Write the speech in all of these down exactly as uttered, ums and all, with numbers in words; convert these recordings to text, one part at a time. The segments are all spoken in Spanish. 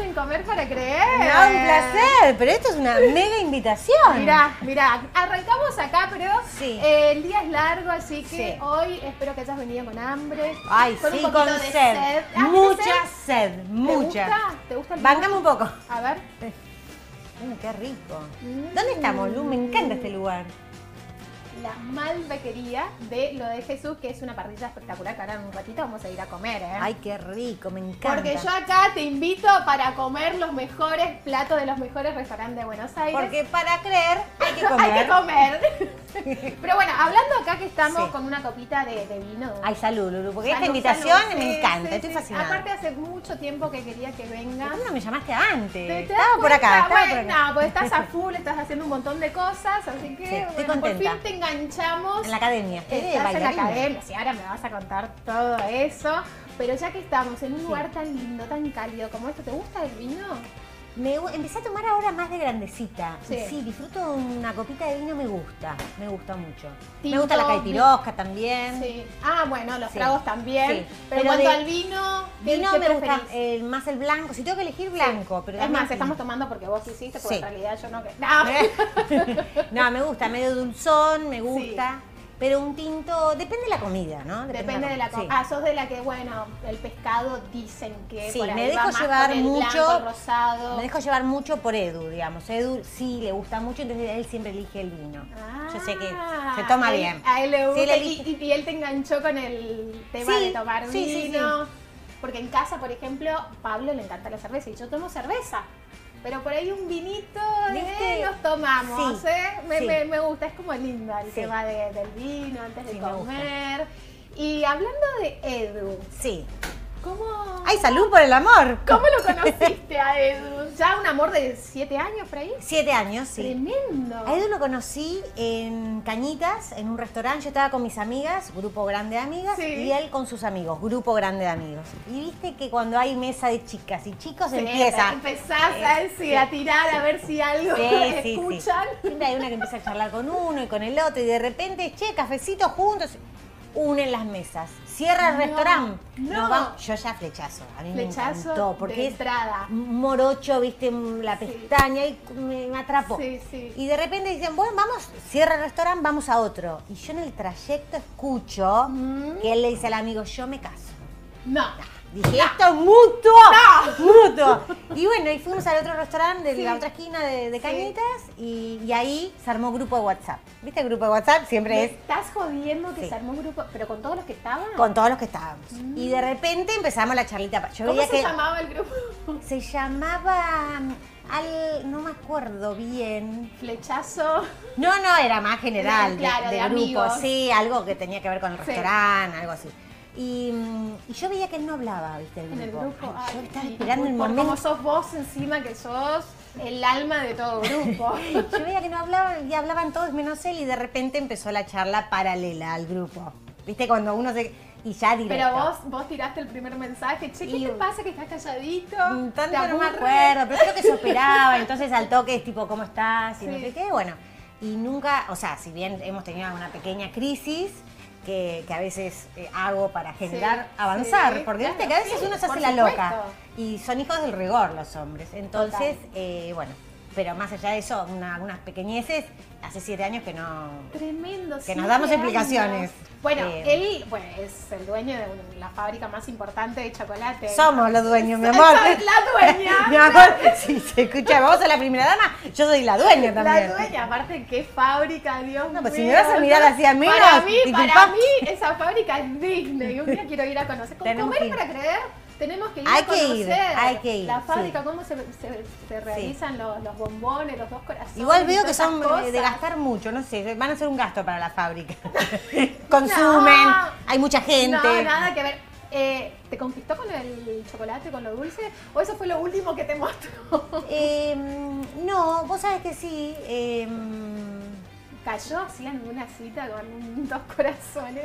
en Comer para Creer. No, un placer, pero esto es una mega invitación. Mirá, mirá, arrancamos acá, pero sí. eh, el día es largo, así que sí. hoy espero que hayas venido con hambre. Ay, con sí, un con de sed. sed. ¿Ah, Mucha sed? sed, mucha. ¿Te gusta? ¿Te gusta el Báncame un poco. A ver. Mm, qué rico. Mm. ¿Dónde estamos, Lu? Me encanta este lugar. La Malvaquería de Lo de Jesús, que es una parrilla espectacular que ahora en un ratito vamos a ir a comer, ¿eh? Ay, qué rico, me encanta. Porque yo acá te invito para comer los mejores platos de los mejores restaurantes de Buenos Aires. Porque para creer hay que comer. Hay que comer. Pero bueno, hablando acá que estamos Sí. con una copita de, de vino. Ay, salud, Lulu, porque Salud, esta invitación salud. me Sí, encanta, sí, estoy sí. fascinada. Aparte hace mucho tiempo que quería que vengas. ¿Por qué no me llamaste antes? ¿Te- te das Estaba por cuenta? acá, estaba por Bueno, acá. No, pues estás a full, estás haciendo un montón de cosas, así que Sí, estoy bueno, por contenta. fin te enganchamos. En la academia. Estoy de Estás en la bailarina. academia, sí, ahora me vas a contar todo eso. Pero ya que estamos en un Sí. lugar tan lindo, tan cálido como esto, ¿te gusta el vino? Me, gu- empecé a tomar ahora más de grandecita. Sí. Sí. sí, disfruto una copita de vino, me gusta. Me gusta mucho. Tinto, me gusta la caipirosca también. Sí. Ah, bueno, los Sí. tragos también. Sí. Pero, Pero en cuanto de- al vino, ¿qué- Vino qué me gusta preferís? eh, más el blanco. Si tengo que elegir blanco, pero Es también más, estamos tinto. tomando porque vos hiciste, porque Sí. en realidad yo no. que- No. No, me gusta, medio dulzón, me gusta. Pero un tinto, depende de la comida, ¿no? Depende de la comida. comida. Ah, sos de la que, bueno, el pescado dicen que Sí, por ahí me va dejo más llevar con el mucho. blanco, el rosado. Me dejo llevar mucho por Edu, digamos. Edu sí le gusta mucho, entonces él siempre elige el vino. Ah, Yo sé que se toma a él- bien. A él le gusta. Sí, él y, elige- y- y él te enganchó con el tema Sí, de tomar sí, sí, vino. Porque en casa, por ejemplo, Pablo le encanta la cerveza y yo tomo cerveza. Pero por ahí un vinito ¿Viste? eh, nos tomamos, Sí, ¿eh? Me, sí. me, me gusta, es como lindo el Sí. tema de- del vino antes de Sí, me gusta. comer. Y hablando de Edu, Sí. ¿cómo, ¡Ay, salud por el amor! ¿cómo lo conociste a Edu? ¿Ya un amor de siete años por ahí? Siete años, sí. Tremendo. A Edu lo conocí en Cañitas, en un restaurante. Yo estaba con mis amigas, grupo grande de amigas, Sí. y él con sus amigos, grupo grande de amigos. Y viste que cuando hay mesa de chicas y chicos Sí, empieza. Empezás a, sí, a tirar a ver si algo Sí, sí, sí. escuchan. Siempre hay una que empieza a charlar con uno y con el otro, y de repente, che, cafecito juntos. Unen las mesas. Cierra el No, restaurante. no. Nos vamos- Yo ya flechazo. A mí Flechazo me encantó. de Porque es entrada. morocho, viste, la Sí. pestaña y me, me atrapó. Sí, sí. Y de repente dicen, bueno, vamos, cierra el restaurante, vamos a otro. Y yo en el trayecto escucho Mm. que él le dice al amigo, yo me caso. No. Dije, esto es mutuo, No. mutuo. Y bueno, y fuimos al otro restaurante de Sí. la otra esquina de, de Sí. Cañitas y, y ahí se armó grupo de WhatsApp. ¿Viste el grupo de WhatsApp? Siempre ¿Me es estás jodiendo que Sí. se armó un grupo, pero con todos los que estaban? con todos los que estábamos. Y de repente empezamos la charlita. Yo ¿Cómo veía se que llamaba el grupo? se llamaba, al, no me acuerdo bien. Flechazo. No, no, era más general, Claro, de, de de grupo, amigos. sí, algo que tenía que ver con el Sí. restaurante, algo así. Y, mm, y yo veía que él no hablaba, ¿viste? El En el grupo. grupo. Ay, yo Ay, estaba y esperando por- el por momento. Como sos vos encima, que sos el alma de todo grupo. Yo veía que no hablaban y hablaban todos menos él y de repente empezó la charla paralela al grupo. ¿Viste? Cuando uno se... Y ya directo. Pero vos, vos tiraste el primer mensaje. Che, ¿qué Y- te pasa que estás calladito? Mm, ¿Te Tanto no me aburre? acuerdo, pero creo que se operaba, entonces al toque es tipo, ¿cómo estás? Y no Sí. sé qué, bueno. Y nunca, o sea, si bien hemos tenido una pequeña crisis, que, que a veces eh, hago para generar, Sí, avanzar, sí, porque claro, viste que a veces sí, uno se hace por la supuesto. loca. Y son hijos del rigor los hombres. Entonces, Total. eh, bueno, pero más allá de eso, una- algunas pequeñeces, hace siete años que no... Tremendo. Que siete nos damos años. explicaciones. Bueno, Eh, él bueno, es el dueño de un- la fábrica más importante de chocolate. Somos los dueños, mi amor. Sos la dueña. Mi amor, si se escucha, vamos a la primera dama, yo soy la dueña también. La dueña, aparte, qué fábrica, Dios No, pues si mío. me vas a mirar así a mí, Para no, mí, disculpa. para mí, esa fábrica es Disney. Un día quiero ir a conocer. Con Tenemos comer que ir. para creer, tenemos que ir Hay a que conocer. ir, hay que ir, La fábrica, sí. cómo se, se- se realizan los, los bombones, los dos corazones. Igual veo y que todas son esas eh, de cosas. gastar mucho, no sé, van a ser un gasto para la fábrica. Consumen, No. hay mucha gente. No, nada que ver. Eh, ¿Te conquistó con el chocolate, con lo dulce? ¿O eso fue lo último que te mostró? Eh, no, vos sabés que sí. eh, ¿Cayó así en una cita con un- dos corazones?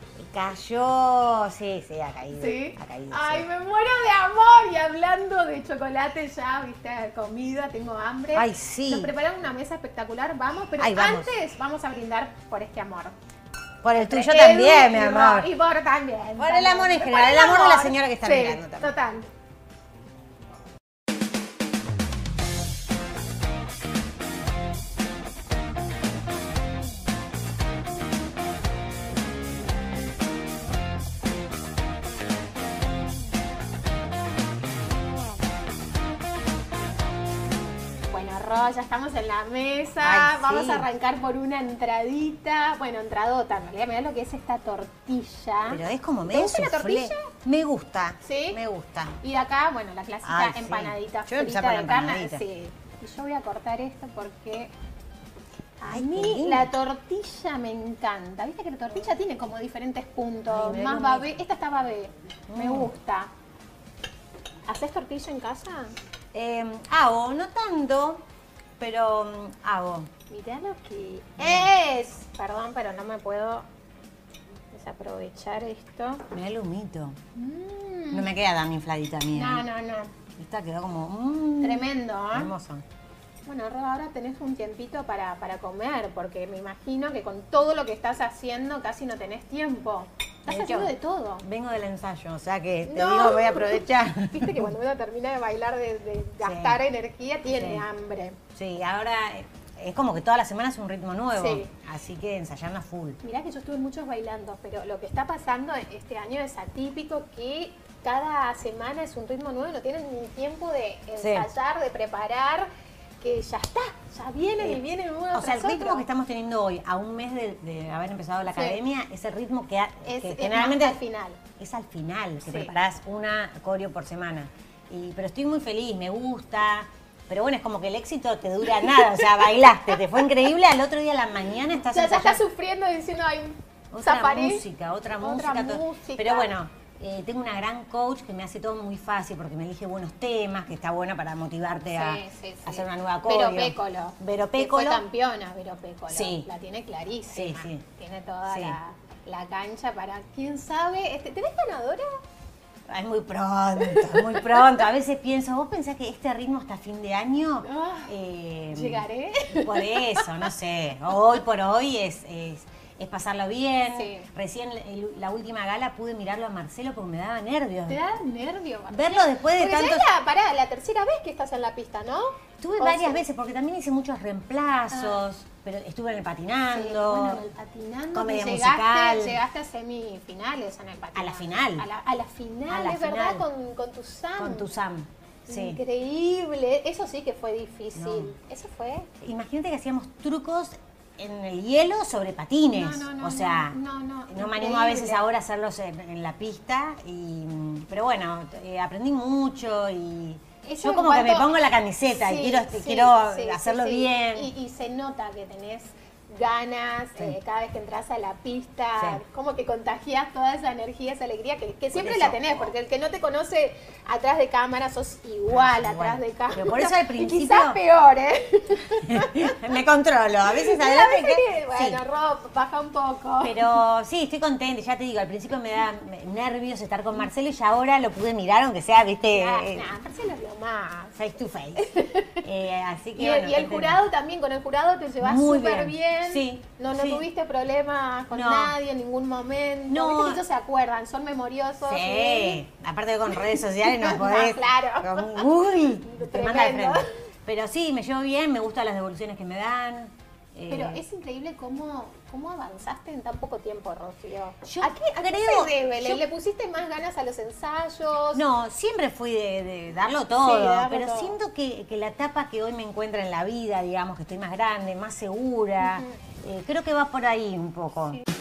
cayó, sí, sí, ha caído. ¿Sí? Ha caído, Ay, sí. me muero de amor. Y hablando de chocolate ya, viste, comida, tengo hambre. Ay, sí. Nos prepararon una mesa espectacular, vamos. Pero Ay, vamos. antes vamos a brindar por este amor. Por el tuyo Edu también, mi y Ro- amor. Y por también. Por el amor en Por general, el amor de la señora que está Sí, mirando también. Total. Ro, ya estamos en la mesa. Ay, Vamos sí. a arrancar por una entradita. Bueno, entradota, en realidad, mirá lo que es esta tortilla. Pero es como ¿Te medio gusta la soufflé. tortilla? Me gusta. ¿Sí? Me gusta. Y de acá, bueno, la clásica Ay, sí. empanadita Yo voy a empezar frita por de la carne. empanadita. Sí. Y yo voy a cortar esto porque a Ay, qué mí lindo. la tortilla me encanta. Viste que la tortilla tiene como diferentes puntos. Ay, mirá más qué babé. rico. Esta está babé. Me Mm. gusta. ¿Haces tortilla en casa? Eh, hago, no tanto, pero mm, hago. Mirá lo que es. Perdón, pero no me puedo desaprovechar esto. Mirá el humito. Mm. No me queda tan infladita mía. No, no, no. Esta quedó como... mm, Tremendo, ¿eh? hermoso. Bueno, Ro, ahora tenés un tiempito para, para comer, porque me imagino que con todo lo que estás haciendo casi no tenés tiempo. Estás De hecho, haciendo de todo. Vengo del ensayo, o sea que te No. digo, voy a aprovechar. Viste que cuando uno termina de bailar, de, de gastar energía, tiene Sí. hambre. Sí, ahora eh, es como que toda la semana es un ritmo nuevo. Sí. Así que ensayando a full. Mirá que yo estuve en muchos bailando, pero lo que está pasando este año es atípico, que cada semana es un ritmo nuevo y no tienen ni tiempo de Sí. ensayar, de preparar, que ya está, ya vienen y vienen uno O sea, el tras ritmo otro. que estamos teniendo hoy, a un mes de, de haber empezado la Sí. academia, es el ritmo que, ha- Es, que es generalmente más al final. es al final, que Sí. preparás una coreo por semana. Y, pero estoy muy feliz, me gusta. Pero bueno, es como que el éxito te dura nada. O sea, bailaste, te fue increíble. Al otro día a la mañana estás Ya, ya estás ensayando sufriendo diciendo, ay, otra zafaré. música, otra, Otra música. to- música. Pero bueno, eh, tengo una gran coach que me hace todo muy fácil porque me elige buenos temas, que está buena para motivarte a, Sí, sí, sí. a hacer una nueva coreo. Vero Pécolo. Vero que Pécolo. Fue campeona, Vero Pécolo. Sí. La tiene clarísima. Sí, sí. Tiene toda Sí. la, la cancha para, quién sabe. Este, ¿te ves ganadora? Es muy pronto, muy pronto. A veces pienso, ¿vos pensás que este ritmo hasta fin de año? Ah, eh, ¿Llegaré? Por eso, no sé. Hoy por hoy es, es, es pasarlo bien. Sí. Recién el- la última gala pude mirarlo a Marcelo porque me daba nervios. ¿Te da nervio, Marcela? Verlo después de Porque ya tantos... es la, pará, la tercera vez que estás en la pista, ¿no? Estuve O varias sea, veces porque también hice muchos reemplazos, pero estuve en el sí, patinando. bueno, en el patinando comedia que llegaste, musical. llegaste a semifinales en el patinando. A la final. A la, a la final, A la es verdad, final. con, con tu Sam. Con tu Sam. Sí. Increíble. Eso sí que fue difícil. No. Eso fue. Imagínate que hacíamos trucos en el hielo sobre patines. No, no, no, o sea, no, no, no, me animo a veces increíble. ahora a hacerlos en, en la pista. Y, pero bueno, eh, aprendí mucho y Eso yo en como que me cuanto- pongo la camiseta Sí, y quiero, sí, quiero sí, sí, hacerlo sí. bien. Y, y se nota que tenés ganas Sí. eh, cada vez que entras a la pista, Sí. como que contagias toda esa energía, esa alegría que, que siempre eso. la tenés, porque el que no te conoce atrás de cámara sos igual Ah, atrás igual. de cámara. Pero por eso al Y principio- quizás peor, ¿eh? Me controlo. A veces A adelante. veces que- que, bueno, sí. Rob, baja un poco. Pero sí, estoy contenta, ya te digo, al principio me da nervios estar con Marcelo y ya ahora lo pude mirar, aunque sea, viste, Nah, eh, nah, Marcelo es lo más. face to face. Eh, así que Y, bueno, y el contenta. jurado también, con el jurado te llevas Muy súper bien. bien. Sí, No, no sí. tuviste problemas con No. nadie en ningún momento. No. Viste que ellos se acuerdan, son memoriosos. Sí, aparte que con redes sociales no No, podés. claro. con- uy, te manda de Tremendo. frente. Pero sí, me llevo bien, me gustan las devoluciones que me dan. eh, Pero es increíble cómo, cómo avanzaste en tan poco tiempo, Rocío. Yo ¿A qué, a qué creo- se debe? ¿Le, yo- le pusiste más ganas a los ensayos? No, siempre fui de, de darlo todo, Sí, darlo pero todo. siento que, que la etapa que hoy me encuentro en la vida, digamos, que estoy más grande, más segura, eh, creo que va por ahí un poco. Sí.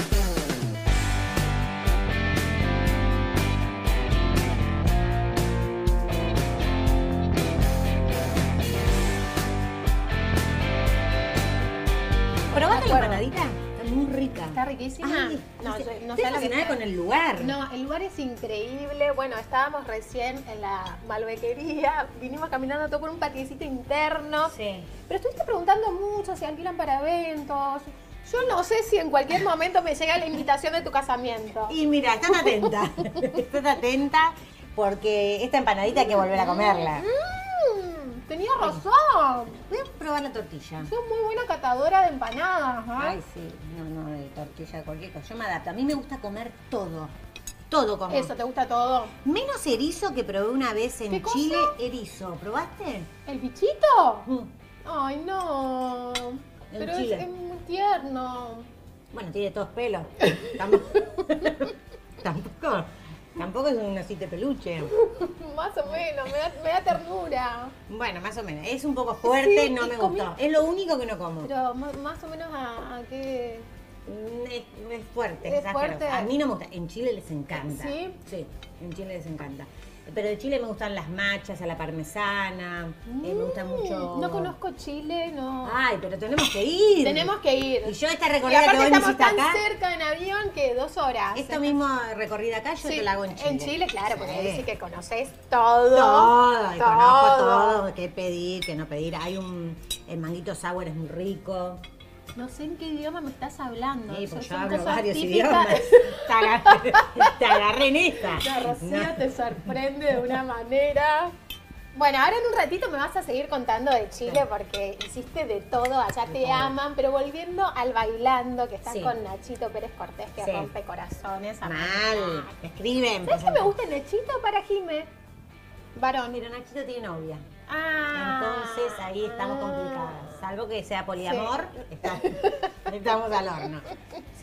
¿Probaste la acuerdo. empanadita? Está muy rica. ¿Está riquísima? Ay, no, estoy- yo- no estoy sé lo que fascinada está. con el lugar. No, el lugar es increíble. Bueno, estábamos recién en la Malbequería, vinimos caminando todo por un patiecito interno. Sí. Pero estuviste preguntando mucho si alquilan para eventos. Yo no sé si en cualquier momento me llega la invitación de tu casamiento. Y mira, están atenta. Están atenta porque esta empanadita hay que volver a comerla. Mm, tenía razón. Voy a probar la tortilla. Sos muy buena catadora de empanadas, ¿no? Ay, sí. No, no, de tortilla, de cualquier cosa. Yo me adapto. A mí me gusta comer todo. Todo como. Eso, ¿te gusta todo? Menos erizo que probé una vez en ¿Qué cosa? Chile. Erizo. ¿Probaste? ¿El bichito? Mm. Ay, no. En Pero es, Chile. es muy tierno. Bueno, tiene todos pelos. Tampoco. Tampoco. Tampoco es un osito de peluche. Más o menos, me da, me da ternura. Bueno, más o menos. Es un poco fuerte, Sí, no y me comí- gustó. Es lo único que no como. Pero ma- más o menos a, a qué... Mm, Es, es fuerte, Es es exagerado. fuerte. A mí no me gusta. En Chile les encanta. ¿Sí? Sí, en Chile les encanta. Pero de Chile me gustan las machas, a la parmesana. eh, me gusta mucho. No conozco Chile, no. Ay, pero tenemos que ir. Tenemos que ir. Y yo esta Y recorrida que aparte vos me estamos hiciste tan acá, cerca en avión que dos horas. esta misma recorrida acá yo Sí, te la hago en Chile. En Chile, claro, porque Sí. ahí sí que conoces todo. Todo, y conozco todo, qué pedir, qué no pedir. Hay un, el manguito sour es muy rico. No sé en qué idioma me estás hablando. Sí, Son- pues yo son hablo cosas varios típicas. idiomas. Te agarré, te agarré en esta. La Rocío No. te sorprende de una manera. Bueno, ahora en un ratito me vas a seguir contando de Chile porque hiciste de todo, allá De te todo. aman, pero volviendo al bailando, que estás Sí. con Nachito Pérez Cortés, que Sí. rompe corazones. Mal, te escriben. ¿Sabes que me presentan. gusta Nachito para Jime? Varón. Mira, Nachito tiene novia. Ah. Entonces ahí estamos Ah. complicadas. Salvo que sea poliamor, está- estamos al horno. Sí.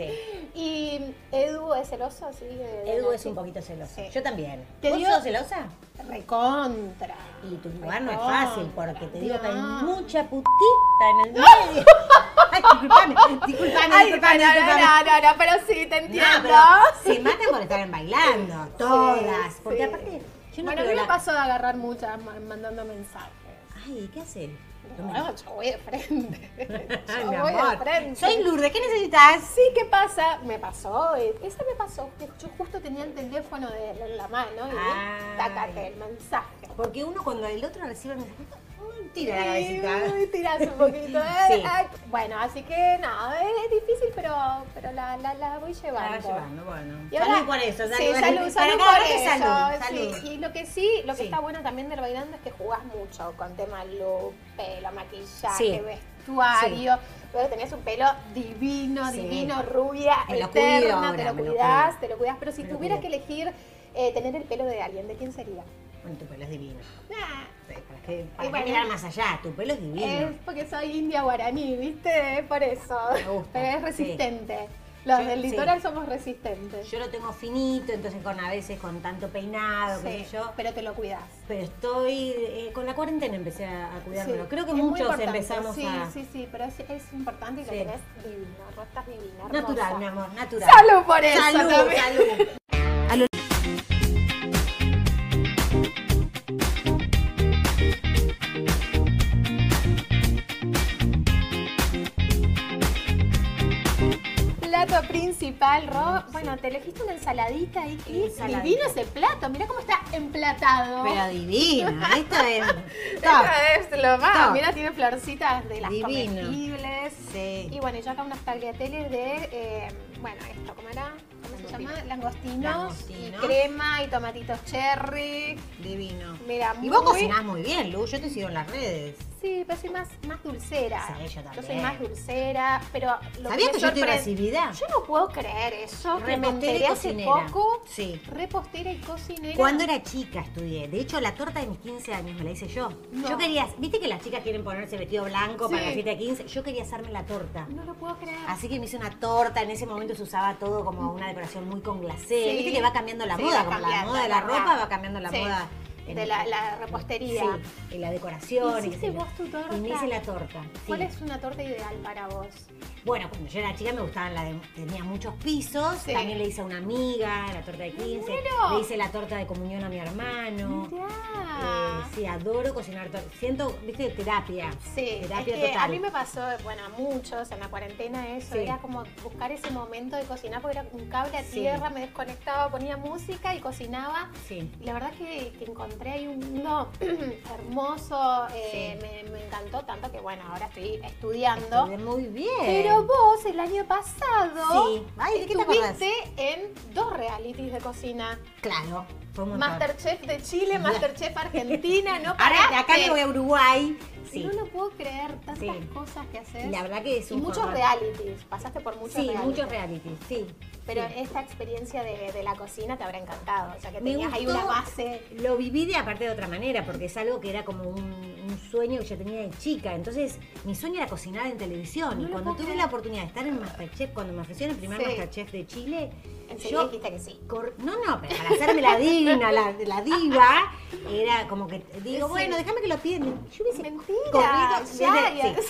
¿Y Edu es celoso? Sí, de- de Edu es Nachi? un poquito celoso. Sí. Yo también. ¿Te ¿Vos dio- sos celosa? Recontra. Y tu lugar no es Recontra. fácil porque te digo que hay No. mucha putita en el medio. Ay, disculpame, disculpame, Ay, disculpame, no, no, disculpame. no, no, no, pero sí, te No, entiendo. pero se matan por estar bailando, todas. Sí, Porque sí. aparte, yo no Bueno, a mí creo me la... pasó de agarrar muchas ma- mandando mensajes. Ay, ¿qué haces? No, yo voy de frente. Ay, Yo mi voy de amor. frente. Soy Lourdes, ¿qué necesitas? Sí, ¿qué pasa? Me pasó, eh, esa me pasó, que yo justo tenía el teléfono de él en la mano y Ay. tácate el mensaje. Porque uno cuando el otro recibe el mensaje, uy, tira la Sí, cabecita. uy, tirás un poquito. ¿eh? Sí. Ay, bueno, así que no, es, es difícil, pero, pero la, la, la voy La llevando. vas llevando, bueno. Y ahora- Salud por eso, salud. Sí, salud, Para salud cada por parte, eso. salud, Sí. salud. Y lo que sí, lo que Sí. está bueno también del bailando es que jugás mucho con tema look, pelo, maquillaje, Sí. vestuario. Luego tenés un pelo divino, Sí. divino, rubia, Me lo eterna, cuido ahora, te lo me lo cuidás, cuido. te lo cuidás. Pero si Me lo tuvieras cuido. que elegir eh, tener el pelo de alguien, ¿de quién sería? Bueno, tu pelo es divino. Ah, Sí, ¿Para qué, para Y qué bueno. mirar más allá? Tu pelo es divino. es porque soy india guaraní, ¿viste? Es por eso. Me gusta, Pero es sí. resistente. Los Yo- del sí. litoral somos resistentes. Yo lo tengo finito, entonces con a veces con tanto peinado, qué Sí, sé yo. pero te lo cuidás. Pero estoy, eh, con la cuarentena empecé a, a cuidármelo. Sí, Creo que es muy muchos importante. empezamos sí, a... Sí, sí, pero es, es importante y lo Sí. tenés divino, no estás divina, Natural, hermosa. mi amor, natural. Salud por eso Salud, también. salud. A lo- Plato principal, Ro. Bueno, te elegiste una ensaladita ahí. Qué Ensaladita. divino ese plato. Mira cómo está emplatado. Pero divina, esto es Esto top. es lo más. Top. Mira, tiene florcitas de las Divino. comestibles. Sí. Y bueno, y yo acá unas tagliatelles de, eh, bueno, esto, ¿cómo era? ¿Cómo se llama? Langostinos. Langostinos. Y crema y tomatitos cherry. Divino. Mira, Y vos muy- cocinás muy bien, Lu, yo te sigo en las redes. Sí, pero soy más, más dulcera. Sí, yo también. soy más dulcera, pero lo ¿Sabías me que yo estoy sorpre- recibida? Yo no puedo creer eso, que me Repostera y enteré hace cocinera. poco. Sí. Repostera y cocinera. Cuando era chica estudié. De hecho, la torta de mis quince años me la hice yo. No. Yo quería, viste que las chicas quieren ponerse vestido blanco para Sí. la fiesta de quince. Yo quería hacerme la torta. No lo puedo creer. Así que me hice una torta, en ese momento se usaba todo como una decoración muy con glacé. Sí. Viste que va cambiando la Sí, moda, va como la cambiando, moda de la ¿verdad? ropa va cambiando la Sí. moda. en- De la, la repostería. Sí, y la decoración. y qué ¿Hiciste sé yo. vos tu torta? Y me hice la torta. sí. ¿Cuál es una torta ideal para vos? Bueno, cuando yo era chica me gustaban la de, tenía muchos pisos, Sí. también le hice a una amiga la torta de quince, muero! le hice la torta de comunión a mi hermano. Mirá. Eh, sí, adoro cocinar torta. Siento, viste, terapia. Sí, es terapia que total. a mí me pasó, bueno, a muchos en la cuarentena eso, Sí. era como buscar ese momento de cocinar porque era un cable a Sí. tierra, me desconectaba, ponía música y cocinaba. Sí. Y la verdad que, que encontré ahí un mundo hermoso, eh, Sí. me, me encantó tanto que bueno, ahora estoy estudiando. Estudié muy bien. Pero vos el año pasado Sí. Ay, ¿de qué te acordás? estuviste en dos realities de cocina. Claro, fue un montón. Masterchef de Chile, Masterchef Argentina, ¿no Ahora de acá paraste. me voy a Uruguay. Sí. No lo puedo creer, tantas Sí. cosas que haces. Y la verdad que es Y un muchos formato- realities, pasaste por muchos Sí, realities. muchos reality, sí. Pero sí. esta experiencia de, de la cocina te habrá encantado, o sea que Me tenías ahí gustó, una base. Lo viví de aparte de otra manera, porque es algo que era como un, un sueño que yo tenía de chica. Entonces, mi sueño era cocinar en televisión. No y lo cuando puedo tuve creer. la oportunidad de estar en Masterchef, cuando me ofrecieron el primer Sí. Masterchef de Chile, Enseguida dijiste que sí. cor- no, no, pero para hacerme la divina, la, la diva, era como que digo, Sí. bueno, déjame que lo piden. Yo hubiese Mentira, corrido ya, desde- ya. sí.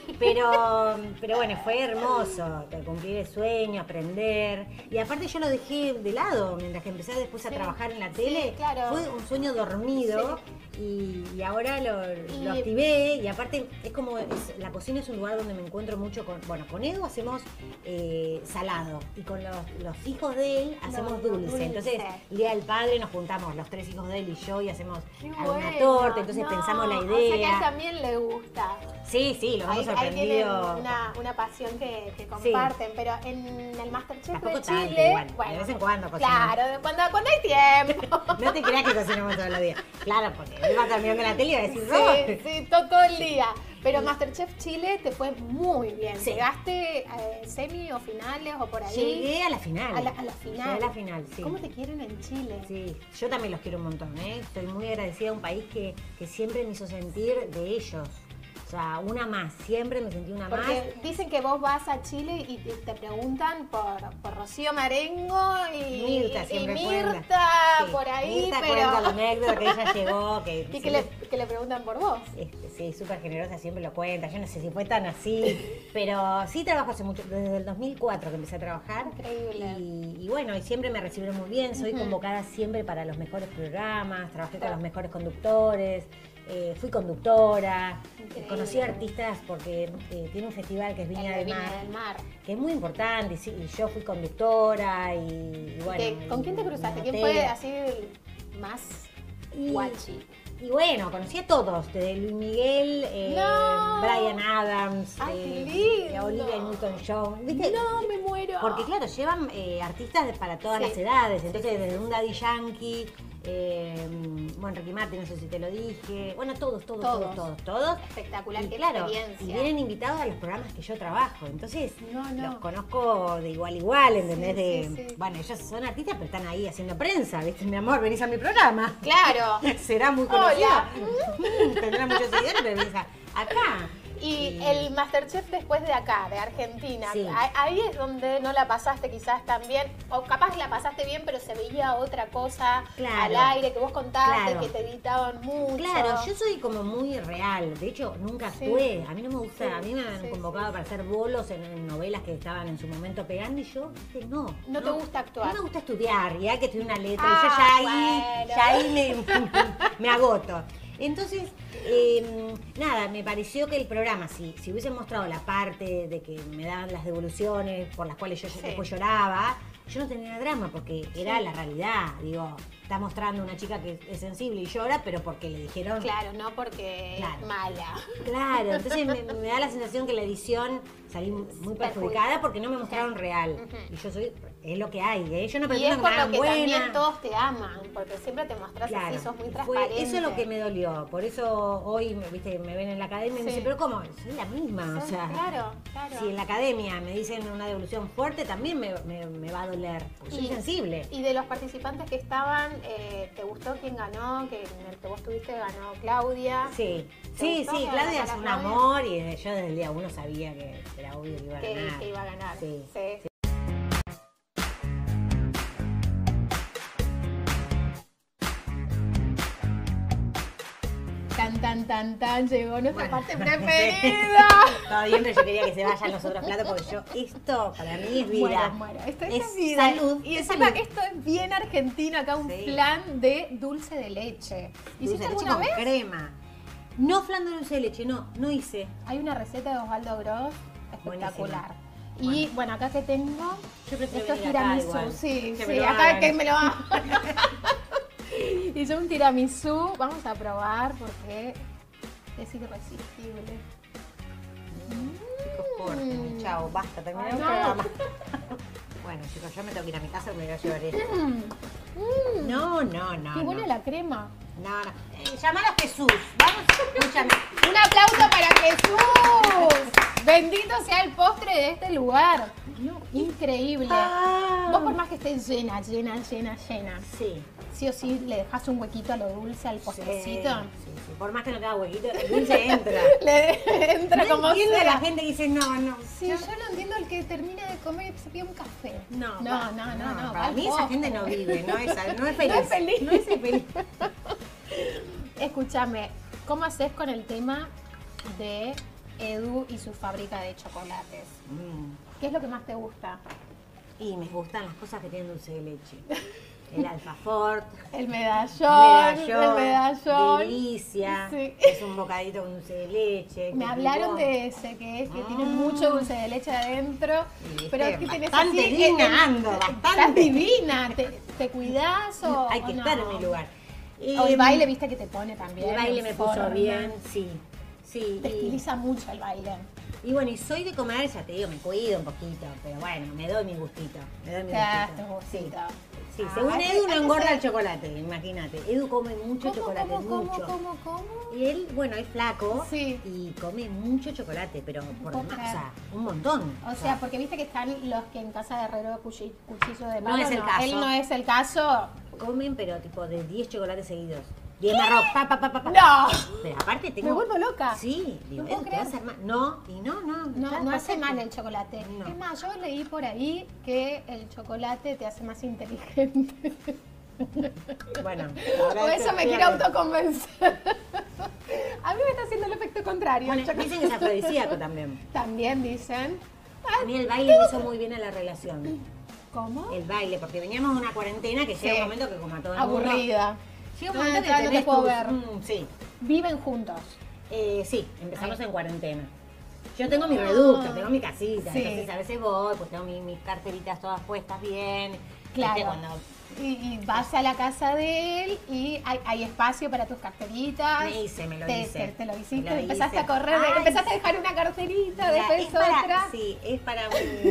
Pero, pero bueno, fue hermoso cumplir el sueño, aprender. Y aparte yo lo dejé de lado mientras que empecé después a Sí. trabajar en la Sí, tele. claro. Fue un sueño dormido y, y ahora lo, Y- lo activé. Y aparte es como, es- la cocina es un lugar donde me encuentro mucho con, bueno, con Edu hacemos eh, salado y con los, los hijos de él hacemos No, no, dulce. dulce. Entonces, el día del padre nos juntamos los tres hijos de él y yo y hacemos Qué alguna bueno. torta. Entonces No, pensamos la O sea que a él idea. también le gusta. Sí, sí, lo Ahí, hemos ahí tienen sorprendido. una, una pasión que, que comparten, pero en el Masterchef Tampoco de tanto, Chile, igual, de bueno, vez en cuando cocinamos. claro, de cuando, cuando hay tiempo. No te creas que cocinamos todos los días. Claro, porque él va a estar mirando la tele y va a decir, Sí, no. sí, to- todo el día. Pero Masterchef Chile te fue muy bien. Sí. ¿Llegaste eh, semi o finales o por ahí? Llegué a la final. A la, a la final. Llegué a la final, sí. ¿Cómo te quieren en Chile? Sí, yo también los quiero un montón, ¿eh? Estoy muy agradecida a un país que, que siempre me hizo sentir de ellos. O sea, una más, siempre me sentí una Porque más. dicen que vos vas a Chile y te, te preguntan por, por Rocío Marengo y Mirta y- y siempre Mirta cuenta. Sí, por ahí, Mirta pero... cuenta la anécdota que ella llegó, que y que siempre- le, que le preguntan por vos. Este, sí, súper generosa, siempre lo cuenta. Yo no sé si fue tan así, pero sí trabajo hace mucho, desde el dos mil cuatro que empecé a trabajar. Increíble. Y, y bueno, y siempre me recibieron muy bien. Soy Ujú. convocada siempre para los mejores programas, trabajé con Claro. los mejores conductores, eh, fui conductora, Increíble. conocí artistas porque eh, tiene un festival que es Viña El de del Viña Mar, del Mar. que es muy importante. Y, sí, y yo fui conductora y, y bueno. ¿Qué- ¿Con y quién te me cruzaste? ¿Quién noté. fue así el más Y- guachi? Y bueno, conocí a todos, desde Luis Miguel, eh, No. Brian Adams, Ay, eh, qué lindo. eh, Olivia Newton-John, ¿viste? No, me muero. Porque claro, llevan eh, artistas de- para todas Sí. las edades, entonces Sí, sí, desde sí. un Daddy Yankee, eh, bueno, Ricky Martin, no sé si te lo dije, bueno, todos, todos, todos, Todos. todos, todos. Espectacular, Y qué claro, experiencia. y vienen invitados a los programas que yo trabajo, entonces No, no. los conozco de igual a igual, ¿entendés? Sí, de, sí, sí. Bueno, ellos son artistas, pero están ahí haciendo prensa, ¿viste? Mi amor, venís a mi programa. Claro. Será muy Hola. conocida. Tendrá muchos seguidores, pero venís a- acá. Y el Masterchef después de acá, de Argentina, Sí. ahí- ahí es donde no la pasaste quizás tan bien, o capaz la pasaste bien, pero se veía otra cosa Claro. al aire, que vos contaste, Claro. que te editaban mucho. Claro, yo soy como muy real. De hecho, nunca Sí. actué. A mí no me gusta. Sí, A mí me han sí, convocado sí, para hacer bolos en, en novelas que estaban en su momento pegando y yo, viste, no. No te gusta actuar. No me gusta estudiar. Y hay que estudiar una letra. Ah, y yo ya ahí, bueno. ya ahí me, me agoto. Entonces, eh, nada, me pareció que el programa, si, si hubiesen mostrado la parte de que me daban las devoluciones por las cuales yo Sí. después lloraba, yo no tenía drama porque era Sí. la realidad. Digo, está mostrando una chica que es sensible y llora, pero porque le dijeron. Claro, no porque Claro. es mala. Claro, entonces me, me da la sensación que la edición salí muy perjudicada porque no me mostraron real. Ujú. Y yo soy, es lo que hay, ¿eh? Yo no Y pretendo es que por me lo hagan que buena. también todos te aman, porque siempre te mostrás Claro, así, sos muy fue- transparente. eso es lo que me dolió. Por eso hoy me, viste, me ven en la academia y me Sí. dicen, pero ¿cómo? Soy la misma, o Sí, sea. claro, claro. Si en la academia me dicen una devolución fuerte, también me, me- me va a doler. Porque soy Y- sensible. Y de los participantes que estaban, eh, ¿te gustó quién ganó? Que en el que vos tuviste ganó Claudia. Sí, ¿Te sí, gustó sí, que Claudia es ganara un Claudia? amor y desde- yo desde el día uno sabía que era obvio que iba a Que, ganar. que iba a ganar. Sí, Sí. Tan, tan, tan, tan, llegó nuestra Bueno. parte preferida. Todo bien, pero yo quería que se vayan los otros platos porque yo, esto para mí es vida. Muero, muero. Esto es, Es vida. salud, Y es encima salud. que esto es bien argentino, acá un Sí. flan de dulce de leche. Dulce ¿Hiciste de leche alguna con vez? crema. No flan de dulce de leche, no, no hice. Hay una receta de Osvaldo Gross espectacular. Buenísima. Y bueno, acá que tengo, Yo prefiero esto es venir acá tiramisú, igual. sí, Que me sí, lo acá hagan. que me lo hagan. Hice un tiramisú, vamos a probar porque es irresistible. Chicos, corten, chao, basta, terminamos Ay, el no. programa. Bueno, chicos, yo me tengo que ir a mi casa porque me voy a llevar esto. No, no, no. Qué buena no. la crema. No, no. Eh, llamar a Jesús. Vamos. Escúchame. Un aplauso para Jesús. Bendito sea el postre de este lugar. No, increíble. Ah. Vos por más que estés llena, llena, llena, llena, Sí. sí o sí le dejas un huequito a lo dulce al postrecito. Sí, sí. Por más que no tenga huequito, el dulce entra. Le entra No como entiendo a sea. la gente que dice no, no. Sí, yo no entiendo el que termina de comer y se pide un café. No, no, va- no, no, no. va Para al mí esa postre. gente no vive, no es, no es feliz. No es feliz. No es feliz. Escúchame, ¿cómo haces con el tema de Edu y su fábrica de chocolates? Mm. ¿Qué es lo que más te gusta? Y me gustan las cosas que tienen dulce de leche. El alfafort, El medallón, medallón, el medallón. delicia, Sí. es un bocadito con dulce de leche. Me que hablaron tipo- de ese, que es que tiene Ah. mucho dulce de leche adentro. Y Pero viste, que tenés bastante así, digna eh, eh, ando, Estás bastante. divina, ¿te, te cuidás o Hay o que no? estar en mi lugar. O el Em, baile, viste que te pone también. El baile en me puso forma. bien, sí. Sí. Te y- estiliza mucho el baile. Y bueno, y soy de comer, ya te digo, me cuido un poquito, pero bueno, me doy mi gustito. Me doy mi Te das gustito. tu gustito. Sí, Ah, según hay que- Edu hay no que engorda ser- el chocolate, imagínate. Edu come mucho ¿Cómo, chocolate, cómo, cómo, mucho. cómo, cómo? Y él, bueno, es flaco Sí. y come mucho chocolate, pero por puedo demás, o creer. sea, un montón. O sea, porque viste que están los que en casa de Herrero cuchi- cuchillo de No palo. es el caso. Él no es el caso. comen, pero tipo de diez chocolates seguidos. diez marrón, pa, pa, pa, pa, pa. ¡No! Pero aparte tengo... Me vuelvo loca. Sí, digo, No puedo Edu, te creer. vas a armar. No, y no, no. No, está no hace perfecto. mal el chocolate. No. Es más, yo leí por ahí que el chocolate te hace más inteligente. Bueno, O eso me quiero autoconvencer. A mí me está haciendo el efecto contrario. el Bueno, chocolate. dicen que es afrodisíaco también. También dicen. A mí el baile me hizo muy bien a la relación. ¿Cómo? El baile, porque veníamos de una cuarentena que Sí. llega un momento que como a todo el mundo... Aburrida. Llega un No, momento que ya no te tenés puedo tus- ver. mm, sí, Viven juntos. Eh, sí, empezamos Ay. en cuarentena. Yo tengo mi Ah. reducto, tengo mi casita, Sí. entonces a veces voy, pues tengo mi- mis carteritas todas puestas bien. Claro. ¿Viste? Cuando Y, y vas a la casa de él y hay, hay espacio para tus carteritas. me hice, me lo te, hice. Te, te lo hiciste, Me lo empezaste hice. a correr, Ay, empezaste a dejar una carterita, mira, después es para, otra. sí, es para un,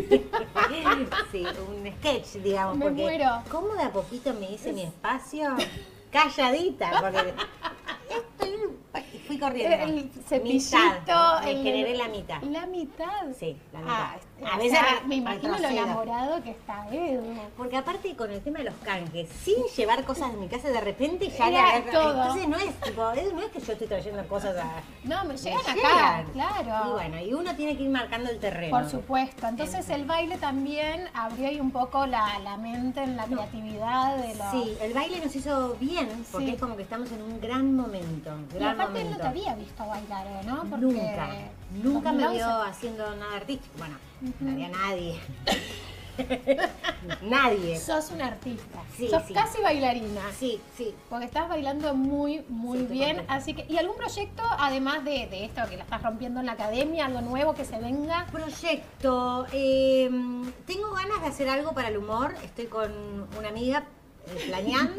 sí, un sketch, digamos, Me porque muero. ¿cómo de a poquito me hice mi espacio? Calladita, porque estoy, fui corriendo. El cepillito, mitad, me el- generé la mitad. La mitad. Sí, la mitad. Ah, A o veces sea, re- me imagino lo retrocedo. enamorado que está Edu. Porque aparte con el tema de los canjes, sin llevar cosas de mi casa, de repente ya le Era agarra- todo. Entonces no es tipo, Edu, no es que yo estoy trayendo cosas a. No, me me llegan acá, llegan. claro. Y bueno, y uno tiene que ir marcando el terreno. Por supuesto. Entonces el baile también abrió ahí un poco la, la mente en la creatividad de los... Sí, el baile nos hizo bien, porque Sí. es como que estamos en un gran momento. Y Gran aparte él no momento. te había visto bailar, ¿o ¿no? Porque Nunca, nunca me dos mil once vio haciendo nada artístico. Bueno, Ujú. no había nadie. Nadie. Sos una artista. Sí, Sos sí. casi bailarina. Sí, sí. Porque estás bailando muy, muy Sí, estoy bien. contenta. Así que, ¿y algún proyecto, además de, de esto que la estás rompiendo en la academia, algo nuevo que se venga? Proyecto. eh, tengo ganas de hacer algo para el humor. Estoy con una amiga eh, planeando.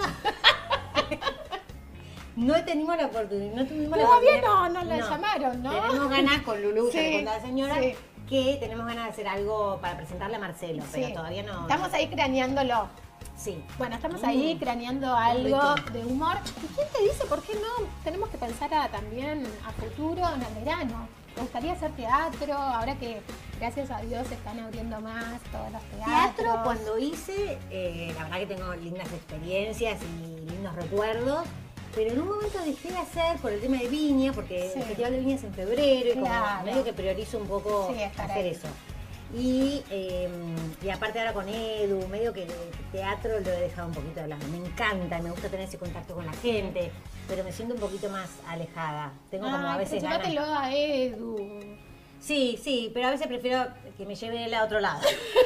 No tenido la oportunidad. No tuvimos la Todavía oportunidad. no, no la llamaron, ¿no? Tenemos ganas con Lulú, Sí, ya le conté a la señora, sí. que tenemos ganas de hacer algo para presentarle a Marcelo, pero Sí. todavía no. Estamos ahí craneándolo. Sí. Bueno, estamos Mm. ahí craneando algo rico. de humor. ¿Y quién te dice por qué no? Tenemos que pensar a- también a futuro, en el verano. Me gustaría hacer teatro, ahora que gracias a Dios se están abriendo más todos los teatros. Teatro, cuando hice, eh, la verdad que tengo lindas experiencias y lindos recuerdos, pero en un momento dejé de hacer por el tema de Viña, porque Sí. el Festival de Viña es en febrero y como Claro. medio que priorizo un poco Sí, estar hacer ahí. eso. Y, eh, y aparte ahora con Edu, medio que el teatro lo he dejado un poquito de lado. Me encanta, me gusta tener ese contacto con la gente, pero me siento un poquito más alejada. Tengo como a Ay, veces pero ganas... llévatelo a Edu. Sí, sí, pero a veces prefiero que me lleve él a otro lado.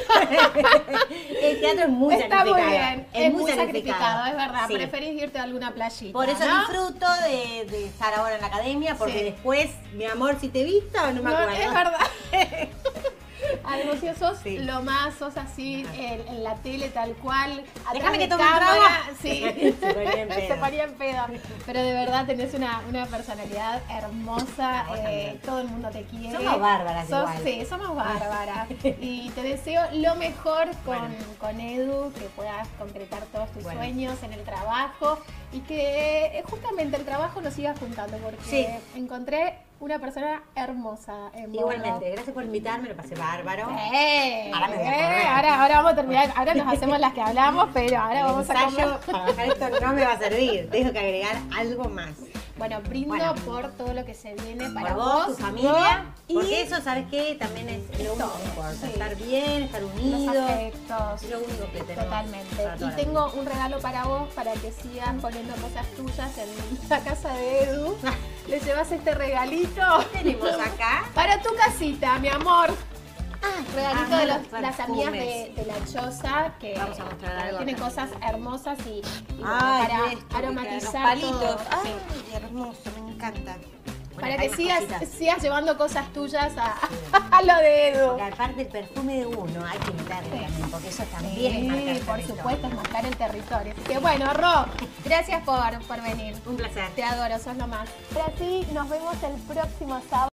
El teatro es muy Está sacrificado. muy bien, es, muy sacrificado, es verdad. Sí. Preferís irte a alguna playita. Por eso ¿no? disfruto de, de estar ahora en la academia, porque Sí. después, mi amor, si te he visto, no me No, acuerdo. es verdad. algo así, sos Sí. lo más, sos así en, en la tele tal cual. atrás Déjame de que tome un cámara, trago. Sí, Se ponía en pedo. se ponía en pedo. Pero de verdad tenés una, una personalidad hermosa, Vos eh, también. todo el mundo te quiere. Somos bárbaras Sos- igual. Sí, somos bárbaras. Y te deseo lo mejor con, Bueno. con Edu, que puedas concretar todos tus Bueno. sueños en el trabajo y que eh, justamente el trabajo nos siga juntando porque Sí. encontré una persona hermosa en vos. Igualmente, gracias por invitarme, lo pasé bárbaro. Eh, Ahora me voy a eh, correr. ahora, ahora vamos a terminar, ahora nos hacemos las que hablamos, pero ahora El vamos a ensayo comer. para bajar esto no me va a servir. Tengo que agregar algo más. Bueno, brindo Bueno. por todo lo que se viene para Por vos, tu familia. y Porque eso, ¿sabes qué? También es lo único Todo, que importa. sí. Estar bien, estar los unidos. afectos. Es lo único que tenemos. Totalmente. para toda Y la tengo un regalo para vos para que sigas poniendo cosas tuyas en la casa de Edu. Le llevas este regalito. ¿Qué tenemos acá? Para tu casita, mi amor. Ah, Regalito ah, de los los- las amigas de, perfumes. de la choza que Vamos a mostrar que algo tienen acá. cosas hermosas y, y bueno, Ay, para esto, aromatizar los palitos. todo. Ay, Sí. hermoso, me encanta. Bueno, Para acá hay que más sigas, cositas. sigas llevando cosas tuyas a, a lo de Edu. Porque aparte el perfume de uno hay que meterle también, porque eso también es marcar Sí, por territorio. supuesto, es marcar el territorio. Así que bueno, Ro, gracias por, por venir. Un placer. Te adoro, sos lo más. Ahora sí, nos vemos el próximo sábado.